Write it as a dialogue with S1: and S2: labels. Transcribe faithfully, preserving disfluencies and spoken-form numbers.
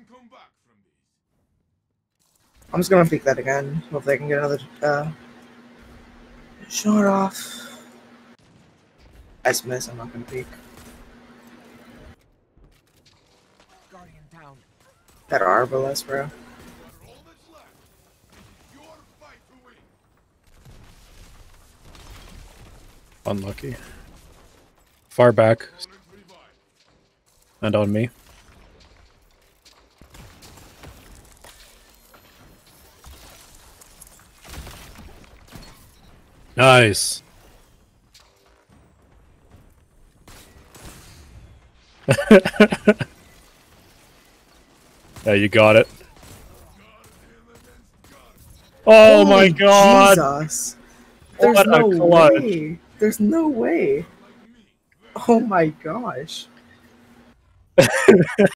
S1: I'm just gonna peek that again. Hopefully I can get another uh, shot off. Nice miss, I'm not gonna peek.
S2: Guardian down.
S1: That Arbalest, bro.
S3: Unlucky. Far back. And on me. Nice. Yeah, you got it. Oh, oh my god!
S1: Jesus! There's
S3: What
S1: no
S3: a clutch.
S1: way! There's no way! Oh my gosh!